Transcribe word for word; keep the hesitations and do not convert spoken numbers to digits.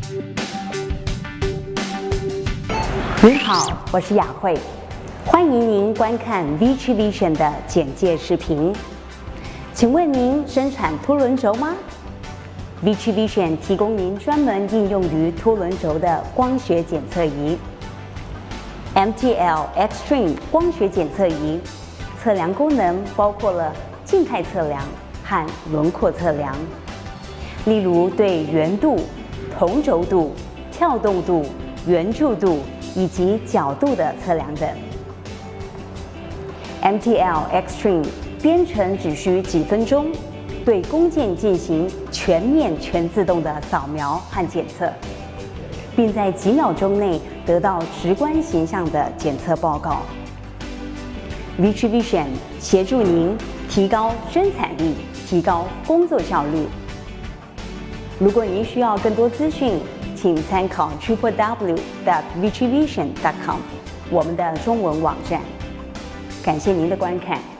您好，我是雅慧，欢迎您观看 Vichy Vision 的简介视频。请问您生产凸轮轴吗 ？Vichy Vision 提供您专门应用于凸轮轴的光学检测仪 M T L Extreme 光学检测仪，测量功能包括了静态测量和轮廓测量，例如对圆度、同轴度、跳动度、圆柱度以及角度的测量等。M T L Extreme 编程只需几分钟，对工件进行全面全自动的扫描和检测，并在几秒钟内得到直观形象的检测报告。Vichy Vision 协助您提高生产力，提高工作效率。如果您需要更多资讯，请参考 triple w dot vichy vision dot com 我们的中文网站。感谢您的观看。